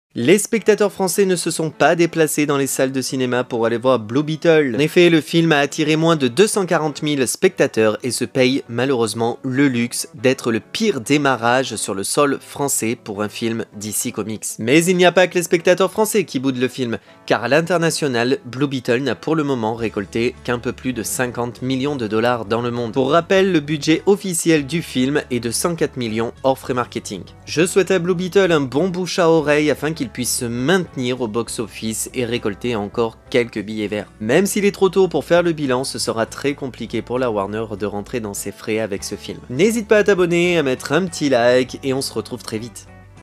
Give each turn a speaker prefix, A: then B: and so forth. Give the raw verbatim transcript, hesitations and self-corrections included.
A: Les spectateurs français ne se sont pas déplacés dans les salles de cinéma pour aller voir Blue Beetle. En effet, le film a attiré moins de deux cent quarante mille spectateurs et se paye malheureusement le luxe d'être le pire démarrage sur le sol français pour un film D C Comics. Mais il n'y a pas que les spectateurs français qui boudent le film, car à l'international, Blue Beetle n'a pour le moment récolté qu'un peu plus de cinquante millions de dollars dans le monde. Pour rappel, le budget officiel du film est de cent quatre millions hors frais marketing. Je souhaite à Blue Beetle un bon bouche à oreille afin qu'il puisse se maintenir au box-office et récolter encore quelques billets verts. Même s'il est trop tôt pour faire le bilan, ce sera très compliqué pour la Warner de rentrer dans ses frais avec ce film. N'hésite pas à t'abonner, à mettre un petit like et on se retrouve très vite.